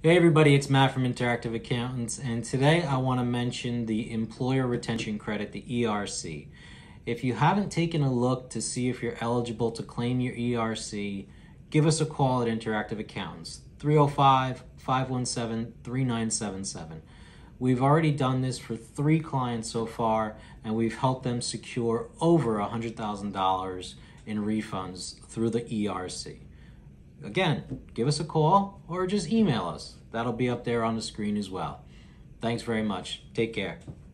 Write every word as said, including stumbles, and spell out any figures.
Hey everybody, it's Matt from Interactive Accountants, and today I want to mention the Employer Retention Credit, the E R C. If you haven't taken a look to see if you're eligible to claim your E R C, give us a call at Interactive Accountants, three oh five, five one seven, three nine seven seven. We've already done this for three clients so far, and we've helped them secure over one hundred thousand dollars in refunds through the E R C. Again, give us a call or just email us. That'll be up there on the screen as well. Thanks very much. Take care.